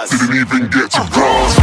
us. Didn't even get to cross.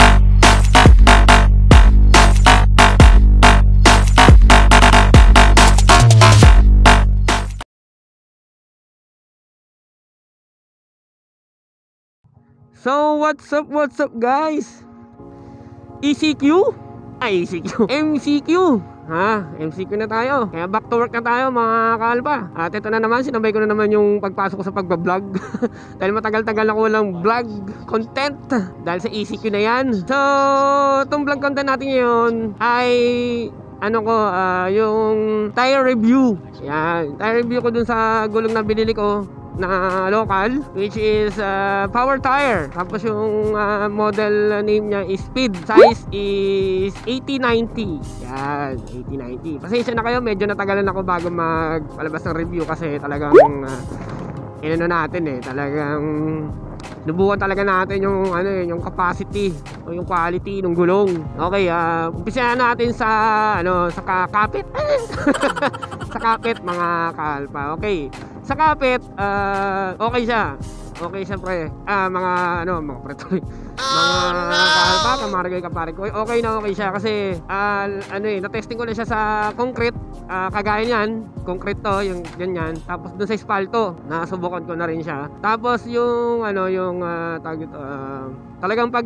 So what's up guys? ECQ? Ay ECQ MCQ MCQ na tayo. Kaya back to work na tayo mga kalpa. At ito na naman, sinabay ko na naman yung pagpasok ko sa pagbablog. Dahil matagal-tagal ako walang vlog content dahil sa ECQ na yan. So itong vlog content natin ngayon ay yung tire review. Yan, tire review ko dun sa gulong na binili ko na local, which is power tire. Tapos yung model name niya is Speed. Size is 8090. Yan, 8090. Pasensya na kayo, medyo natagalan ako bago magpalabas ng review kasi talagang talagang nubukan talaga natin yung yung capacity o yung quality ng gulong. Okay, umpisahan natin sa kapit. Sa kapit mga kalpa. Okay. Sa kapit, okay siya. Okay siya pre. Mga pre. Mga kalpa, kamaragay kapare ko. Okay siya kasi na-testing ko na siya sa concrete. Kagaya niyan, concrete to, yung ganyan. Tapos dun sa espalto, nasubukan ko na rin siya. Tapos yung tawag ito, talagang pag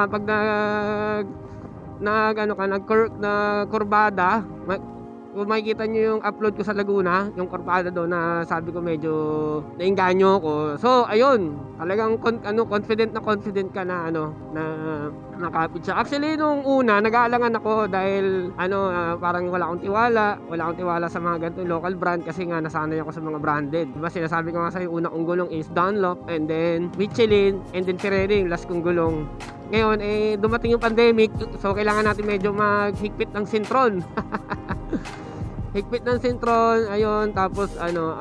kurbada, kung makikita nyo yung upload ko sa Laguna, yung kurbada doon na sabi ko medyo nainganyo ko. So ayun, talagang confident ka na nakapit siya. Actually nung una nag-aalangan ako dahil parang wala akong tiwala sa mga ganitong local brand kasi nga nasanay ako sa mga branded. Diba sinasabi ko nga sa una kong gulong is Dunlop, and then Michelin, and then Pirelli yung last kong gulong. Ngayon dumating yung pandemic, so kailangan natin medyo maghigpit ng sintron. Higpit ng sintron, ayun, tapos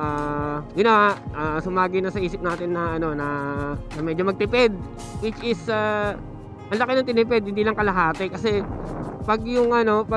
sumagi na sa isip natin na medyo magtipid, which is ang laki ng tinipid, hindi lang kalahati kasi pag yung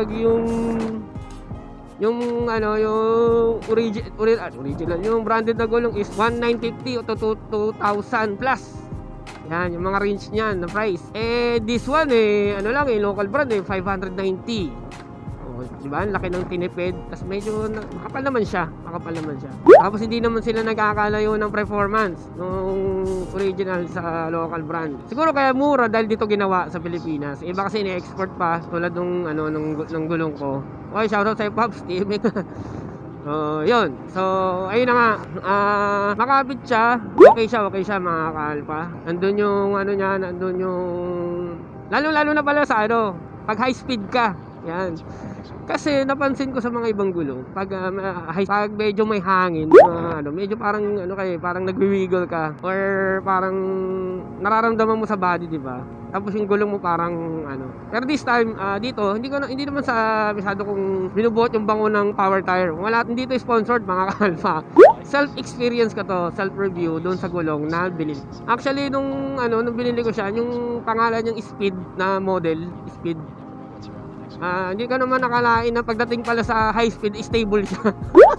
original, yung branded na gulong is 1,950 to 2,000 plus. Yan, yung mga range niyan na price. This one local brand 590. Diba? Ang laki ng tinipid. Tapos medyo makapal naman siya. Tapos hindi naman sila nagkakalayo ng performance nung original sa local brand. Siguro kaya mura dahil dito ginawa sa Pilipinas. Iba kasi ni-export pa tulad nung gulong ko. Okay, shoutout sa Pops Team. Yun. So, ayun na nga. Makapit siya. Okay siya mga kalpa. Nandun yung nandun yung lalo na pala sa pag high speed ka. Yan. Kasi napansin ko sa mga ibang gulong, pag medyo may hangin, medyo parang nagwi-wiggle ka or parang nararamdaman mo sa body, di ba? Tapos yung gulong mo parang Pero this time dito, hindi naman sa masyado kong binubuhat yung bango ng power tire. Wala, hindi to sponsored mga kalpa. Self-experience ko to, self-review doon sa gulong na binili. Actually nung binili ko siya, yung pangalan niyang Speed na model, Speed. Hindi ko naman nakalain na pagdating pala sa high speed, stable siya.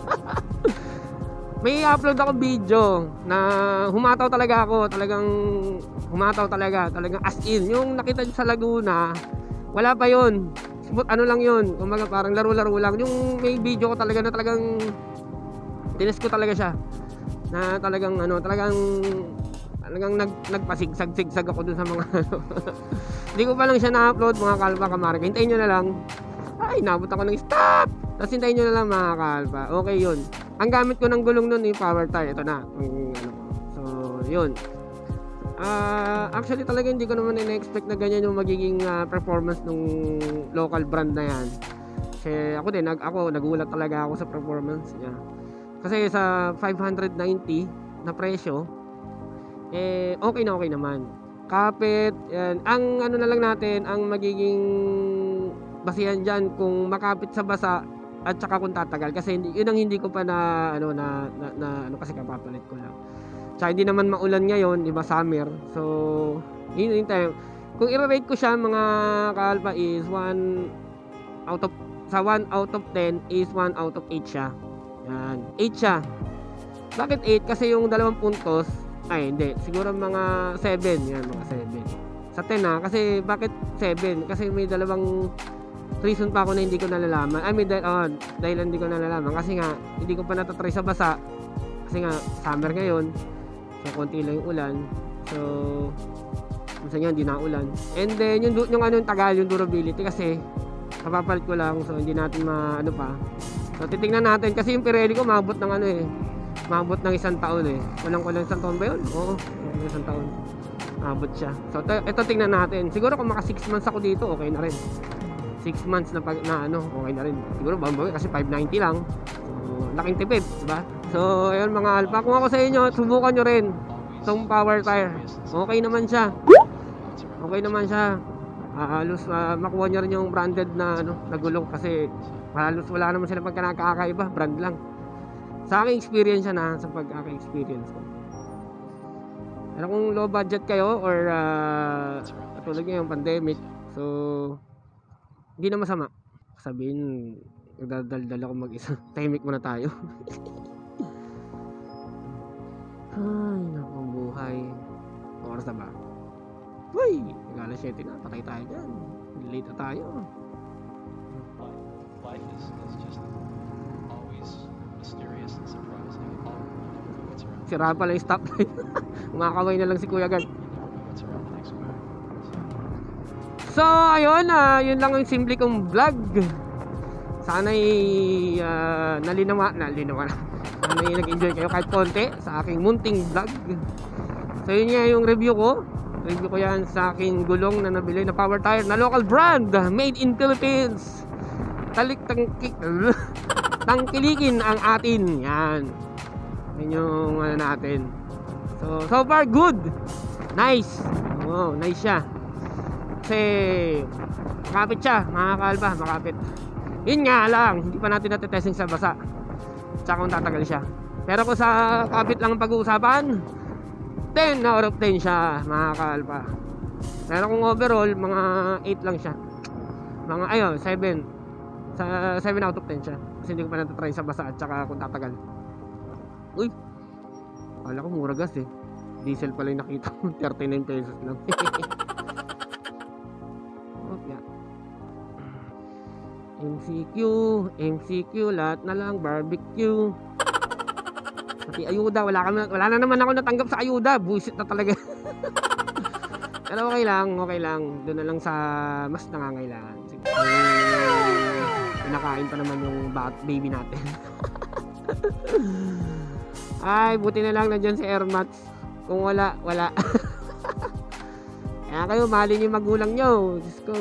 May upload ako video na humataw talaga ako. Talagang humataw talaga as in. Yung nakita nyo sa Laguna, wala pa yun. Lang yun, kumaga parang laro-laro lang. Yung may video ko talaga na talagang tinest ko talaga siya. Na talagang nagpasigsag-sigsag ako dun sa mga Hindi ko pa lang siya na-upload mga kalpa kamarga. Hintayin nyo na lang. Ay, nabot ako ng stop. Tapos hintayin nyo na lang mga kalpa. Okay yun. Ang gamit ko ng gulong nun yung power tire. Ito na. So, yun. Actually talaga hindi ko naman ina-expect na ganyan yung magiging performance ng local brand na yan. Kasi ako din, nagulat talaga ako sa performance niya. Kasi sa 590 na presyo, okay naman. Kapit, yan. Ang na lang natin, ang magiging basihan dyan kung makapit sa basa at saka kung tatagal. Kasi yun ang hindi ko pa kasi kapapalit ko lang. Tsaka hindi naman maulan ngayon, iba summer. So, yun yung time. Kung i-rate ko siya mga kalpa is 1 out of 10 is 1 out of 8 siya. Yan, 8 siya. Bakit 8? Kasi yung 2 puntos Ay, hindi. Siguro mga 7. Yan, mga 7. Sa 10 ha. Kasi, bakit 7? Kasi may dalawang reason pa ako na hindi ko nalalaman. Ay, may dahil hindi ko nalalaman. Kasi nga, hindi ko pa natatry sa basa. Kasi nga, summer ngayon. So, konti lang yung ulan. So, minsan yan, hindi na ulan. And then, yung ano yung tagal, yung durability. Kasi, kapapalit ko lang. So, hindi natin ano pa. So, titingnan natin. Kasi yung Pirelli ko, maabot ng ano eh. Maabot ng 1 taon eh. Walang isang taon ba yun? Oo, 1 taon. Maabot siya. So, ito tingnan natin. Siguro kung maka 6 months ako dito, okay na rin. 6 months na ano, okay na rin. Siguro bambawin kasi 590 lang. So, laking tipid, diba? So, ayun mga alpha. Kung ako sa inyo, subukan nyo rin itong power tire. Okay naman siya. Okay naman siya. Halos makuha nyo rin yung branded na ano, na gulong kasi halos wala naman sila pagkakaiba, brand lang. Sa aking experience na, sa pag-aking experience ko. Pero kung low budget kayo or katulad ngayon pandemic, so hindi na masama. Sabihin, nagdadaldal ako mag-isa. Tahimik muna tayo. Ay, naku, buhay. Oras na ba? Uy, nag-alas 7 na. Patay tayo dyan. Late na tayo. Life is just always mysterious and surprising. You never know what's around. Sira pala yung stoplight. Umakaway na lang si Kuya Gan. You never know what's around the next corner. So, ayun, yun lang yung simple kong vlog. Sana'y nalinawa. Sana'y nag-enjoy kayo kahit konti sa aking munting vlog. So, yun nga yung review ko. Review ko yan sa aking gulong na nabili na power tire na local brand, made in Philippines. Tangkilikin ang atin. Yan. Yan yung ano natin. So far good. Nice. Oh, nice siya. Kasi makapit siya, mga kalba, makapit. Yun nga lang, hindi pa natin natetesting sa basa. Tsaka kung tatagal siya. Pero kung sa kapit lang ang pag-uusapan, 10 out of 10 siya, mga kalba. Pero kung overall, mga 8 lang siya. Mga, ayun, 7. Sa 7 out of 10 siya. Kasi hindi ko pa natatry sa basa at tsaka kung tatagal. Uy, kala ko mura gas eh. Diesel pala yung nakita ko. 39 pesos lang. MCQ, lahat na lang, barbecue. Pati ayuda, wala na naman ako natanggap sa ayuda. Buisit na talaga. Pero okay lang. Doon na lang sa mas nangangailangan. Sige. Pinakain pa naman yung baby natin. Ay, buti na lang nandiyan si Airmats. Kung wala. Kaya kayo, mahalin yung magulang nyo. Diyos ko.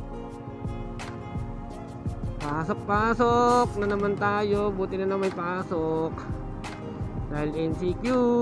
Pasok na naman tayo. Buti na naman may pasok. Dahil NCQ.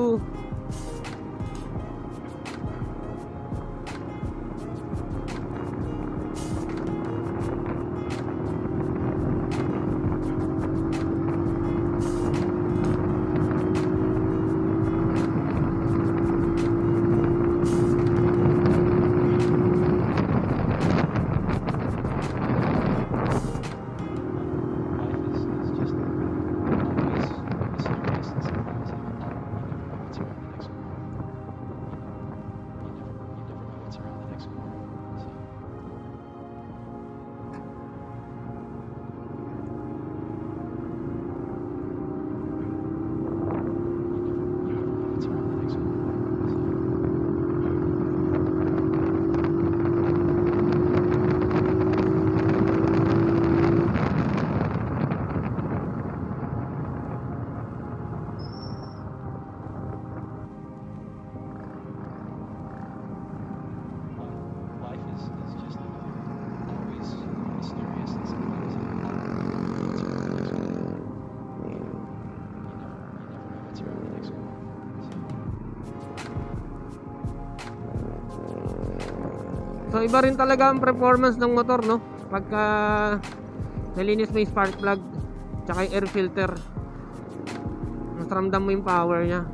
So iba rin talaga ang performance ng motor, no? Pagka nalinis mo yung spark plug tsaka yung air filter, mas ramdam mo yung power nya.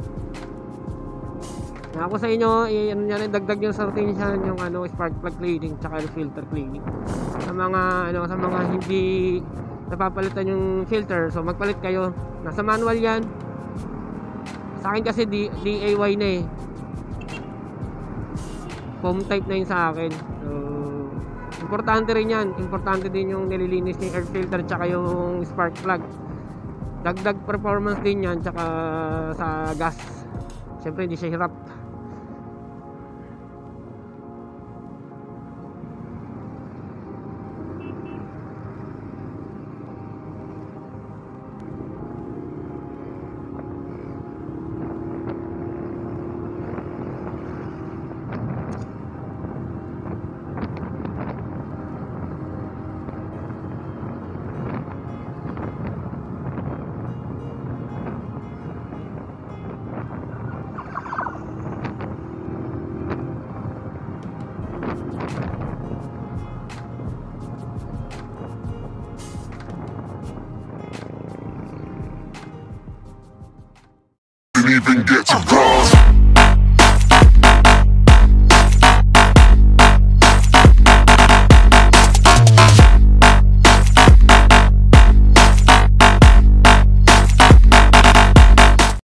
Ako sa inyo, ano yan, dagdag yung sa routine siya yung ano, spark plug cleaning tsaka air filter cleaning. Sa mga hindi napapalitan yung filter, so magpalit kayo. Nasa manual yan. Sa akin kasi DIY na eh. Foam type na yun sa akin. So, importante rin yan. Importante din yung nililinis ng air filter tsaka yung spark plug. Dagdag performance din yan tsaka sa gas. Siyempre hindi siya hirap. Didn't even get to